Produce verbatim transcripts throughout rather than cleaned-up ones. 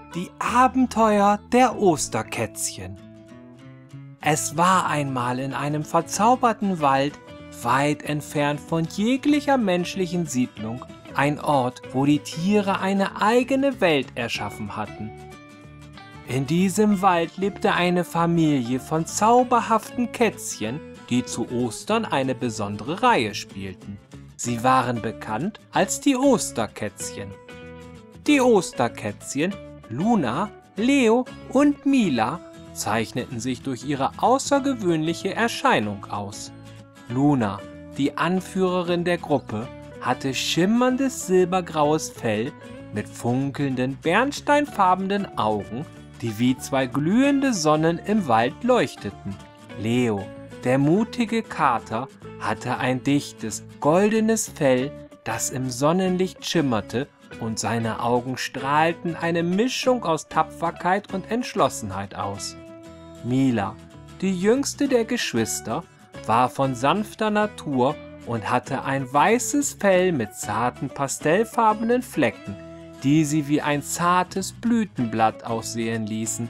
Die Abenteuer der Osterkätzchen. Es war einmal in einem verzauberten Wald, weit entfernt von jeglicher menschlichen Siedlung, ein Ort, wo die Tiere eine eigene Welt erschaffen hatten. In diesem Wald lebte eine Familie von zauberhaften Kätzchen, die zu Ostern eine besondere Reihe spielten. Sie waren bekannt als die Osterkätzchen. Die Osterkätzchen, Luna, Leo und Mila, zeichneten sich durch ihre außergewöhnliche Erscheinung aus. Luna, die Anführerin der Gruppe, hatte schimmerndes silbergraues Fell mit funkelnden, bernsteinfarbenen Augen, die wie zwei glühende Sonnen im Wald leuchteten. Leo, der mutige Kater, hatte ein dichtes, goldenes Fell, das im Sonnenlicht schimmerte, und seine Augen strahlten eine Mischung aus Tapferkeit und Entschlossenheit aus. Mila, die jüngste der Geschwister, war von sanfter Natur und hatte ein weißes Fell mit zarten pastellfarbenen Flecken, die sie wie ein zartes Blütenblatt aussehen ließen.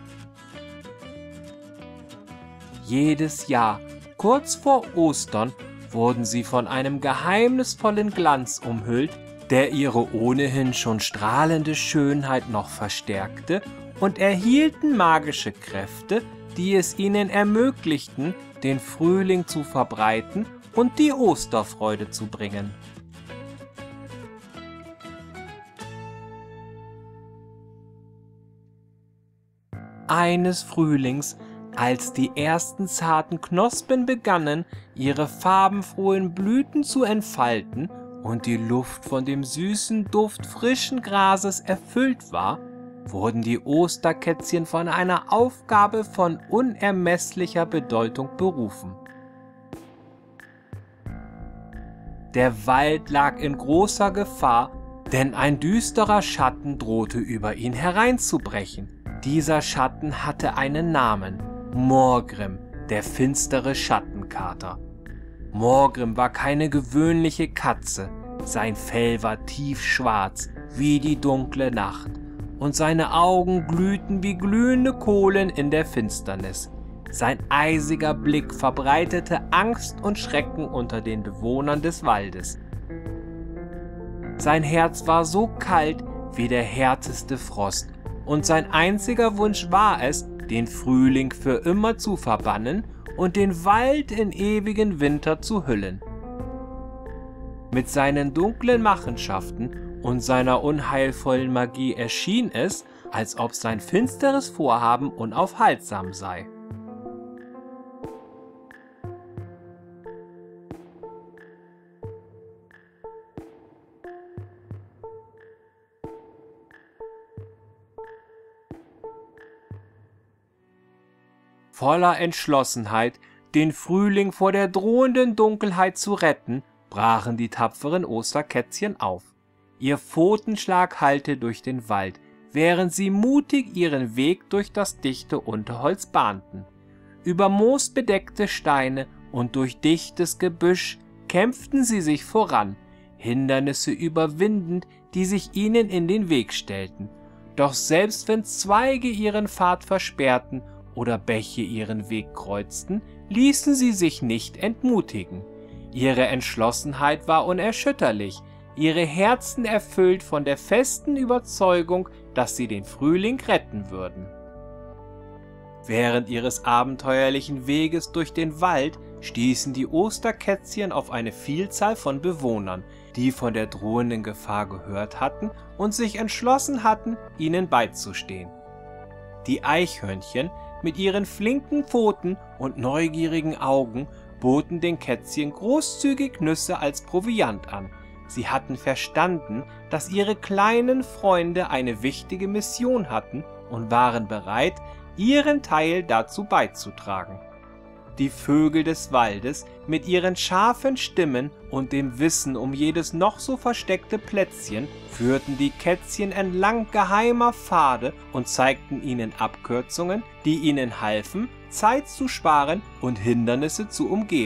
Jedes Jahr, kurz vor Ostern, wurden sie von einem geheimnisvollen Glanz umhüllt, der ihre ohnehin schon strahlende Schönheit noch verstärkte, und erhielten magische Kräfte, die es ihnen ermöglichten, den Frühling zu verbreiten und die Osterfreude zu bringen. Eines Frühlings, als die ersten zarten Knospen begannen, ihre farbenfrohen Blüten zu entfalten und die Luft von dem süßen Duft frischen Grases erfüllt war, wurden die Osterkätzchen von einer Aufgabe von unermesslicher Bedeutung berufen. Der Wald lag in großer Gefahr, denn ein düsterer Schatten drohte über ihn hereinzubrechen. Dieser Schatten hatte einen Namen: Morgrim, der finstere Schattenkater. Morgrim war keine gewöhnliche Katze, sein Fell war tiefschwarz wie die dunkle Nacht und seine Augen glühten wie glühende Kohlen in der Finsternis. Sein eisiger Blick verbreitete Angst und Schrecken unter den Bewohnern des Waldes. Sein Herz war so kalt wie der härteste Frost und sein einziger Wunsch war es, den Frühling für immer zu verbannen und den Wald in ewigen Winter zu hüllen. Mit seinen dunklen Machenschaften und seiner unheilvollen Magie erschien es, als ob sein finsteres Vorhaben unaufhaltsam sei. Voller Entschlossenheit, den Frühling vor der drohenden Dunkelheit zu retten, brachen die tapferen Osterkätzchen auf. Ihr Pfotenschlag hallte durch den Wald, während sie mutig ihren Weg durch das dichte Unterholz bahnten. Über moosbedeckte Steine und durch dichtes Gebüsch kämpften sie sich voran, Hindernisse überwindend, die sich ihnen in den Weg stellten. Doch selbst wenn Zweige ihren Pfad versperrten oder Bäche ihren Weg kreuzten, ließen sie sich nicht entmutigen. Ihre Entschlossenheit war unerschütterlich, ihre Herzen erfüllt von der festen Überzeugung, dass sie den Frühling retten würden. Während ihres abenteuerlichen Weges durch den Wald stießen die Osterkätzchen auf eine Vielzahl von Bewohnern, die von der drohenden Gefahr gehört hatten und sich entschlossen hatten, ihnen beizustehen. Die Eichhörnchen mit ihren flinken Pfoten und neugierigen Augen boten den Kätzchen großzügig Nüsse als Proviant an. Sie hatten verstanden, dass ihre kleinen Freunde eine wichtige Mission hatten und waren bereit, ihren Teil dazu beizutragen. Die Vögel des Waldes mit ihren scharfen Stimmen und dem Wissen um jedes noch so versteckte Plätzchen führten die Kätzchen entlang geheimer Pfade und zeigten ihnen Abkürzungen, die ihnen halfen, Zeit zu sparen und Hindernisse zu umgehen.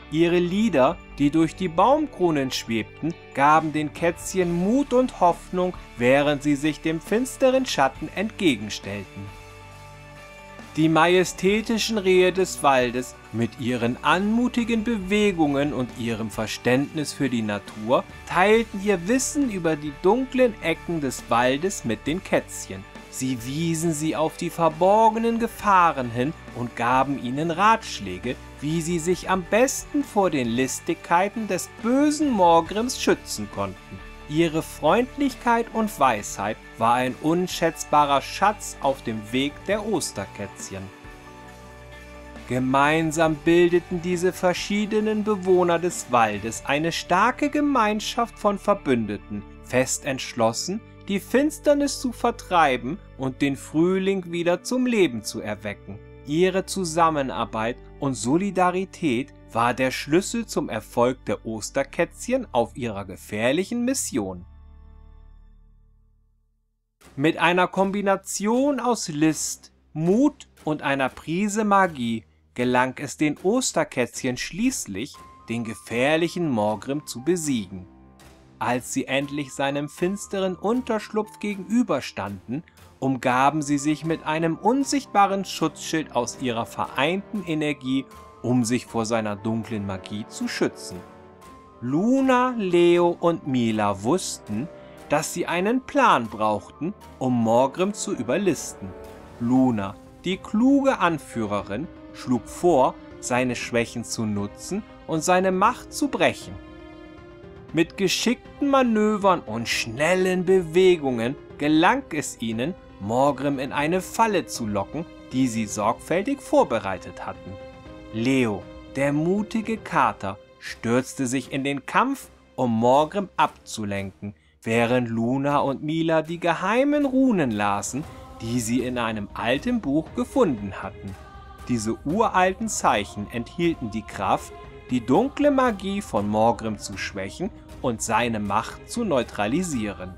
Ihre Lieder, die durch die Baumkronen schwebten, gaben den Kätzchen Mut und Hoffnung, während sie sich dem finsteren Schatten entgegenstellten. Die majestätischen Rehe des Waldes mit ihren anmutigen Bewegungen und ihrem Verständnis für die Natur teilten ihr Wissen über die dunklen Ecken des Waldes mit den Kätzchen. Sie wiesen sie auf die verborgenen Gefahren hin und gaben ihnen Ratschläge, wie sie sich am besten vor den Listigkeiten des bösen Morgrims schützen konnten. Ihre Freundlichkeit und Weisheit war ein unschätzbarer Schatz auf dem Weg der Osterkätzchen. Gemeinsam bildeten diese verschiedenen Bewohner des Waldes eine starke Gemeinschaft von Verbündeten, fest entschlossen, die Finsternis zu vertreiben und den Frühling wieder zum Leben zu erwecken. Ihre Zusammenarbeit und Solidarität war der Schlüssel zum Erfolg der Osterkätzchen auf ihrer gefährlichen Mission. Mit einer Kombination aus List, Mut und einer Prise Magie gelang es den Osterkätzchen schließlich, den gefährlichen Morgrim zu besiegen. Als sie endlich seinem finsteren Unterschlupf gegenüberstanden, umgaben sie sich mit einem unsichtbaren Schutzschild aus ihrer vereinten Energie, um sich vor seiner dunklen Magie zu schützen. Luna, Leo und Mila wussten, dass sie einen Plan brauchten, um Morgrim zu überlisten. Luna, die kluge Anführerin, schlug vor, seine Schwächen zu nutzen und seine Macht zu brechen. Mit geschickten Manövern und schnellen Bewegungen gelang es ihnen, Morgrim in eine Falle zu locken, die sie sorgfältig vorbereitet hatten. Leo, der mutige Kater, stürzte sich in den Kampf, um Morgrim abzulenken, während Luna und Mila die geheimen Runen lasen, die sie in einem alten Buch gefunden hatten. Diese uralten Zeichen enthielten die Kraft, die dunkle Magie von Morgrim zu schwächen und seine Macht zu neutralisieren.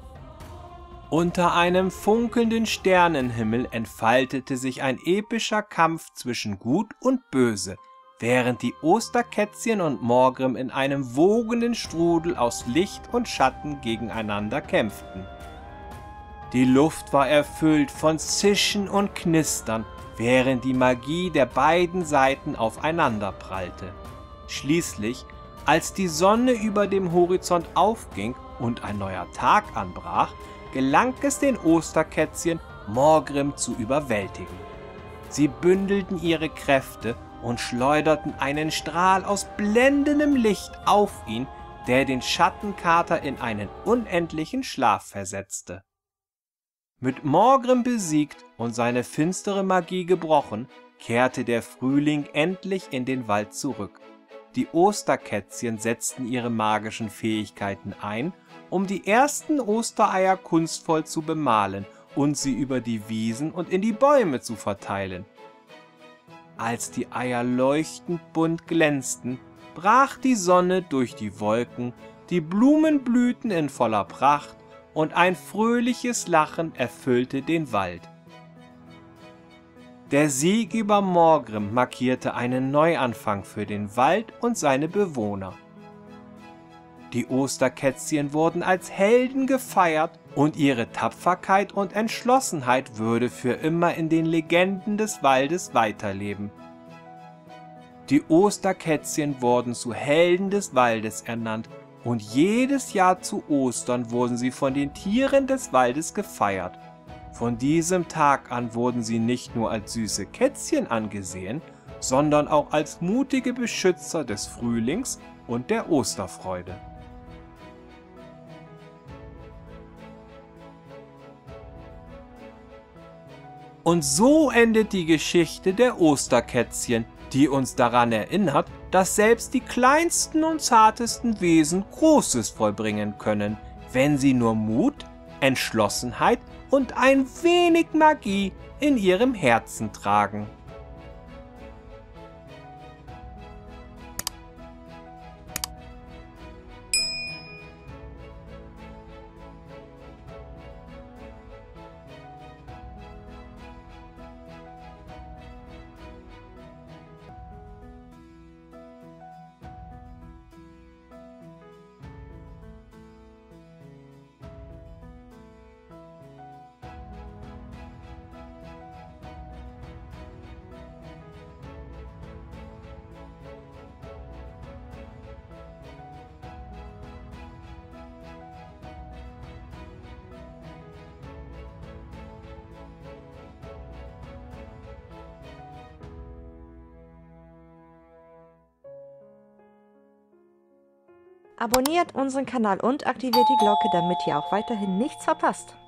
Unter einem funkelnden Sternenhimmel entfaltete sich ein epischer Kampf zwischen Gut und Böse, während die Osterkätzchen und Morgrim in einem wogenden Strudel aus Licht und Schatten gegeneinander kämpften. Die Luft war erfüllt von Zischen und Knistern, während die Magie der beiden Seiten aufeinander prallte. Schließlich, als die Sonne über dem Horizont aufging und ein neuer Tag anbrach, gelang es den Osterkätzchen, Morgrim zu überwältigen. Sie bündelten ihre Kräfte und schleuderten einen Strahl aus blendendem Licht auf ihn, der den Schattenkater in einen unendlichen Schlaf versetzte. Mit Morgrim besiegt und seine finstere Magie gebrochen, kehrte der Frühling endlich in den Wald zurück. Die Osterkätzchen setzten ihre magischen Fähigkeiten ein, um die ersten Ostereier kunstvoll zu bemalen und sie über die Wiesen und in die Bäume zu verteilen. Als die Eier leuchtend bunt glänzten, brach die Sonne durch die Wolken, die Blumen blühten in voller Pracht und ein fröhliches Lachen erfüllte den Wald. Der Sieg über Morgrim markierte einen Neuanfang für den Wald und seine Bewohner. Die Osterkätzchen wurden als Helden gefeiert und ihre Tapferkeit und Entschlossenheit würde für immer in den Legenden des Waldes weiterleben. Die Osterkätzchen wurden zu Helden des Waldes ernannt und jedes Jahr zu Ostern wurden sie von den Tieren des Waldes gefeiert. Von diesem Tag an wurden sie nicht nur als süße Kätzchen angesehen, sondern auch als mutige Beschützer des Frühlings und der Osterfreude. Und so endet die Geschichte der Osterkätzchen, die uns daran erinnert, dass selbst die kleinsten und zartesten Wesen Großes vollbringen können, wenn sie nur Mut, Entschlossenheit und ein wenig Magie in ihrem Herzen tragen. Abonniert unseren Kanal und aktiviert die Glocke, damit ihr auch weiterhin nichts verpasst.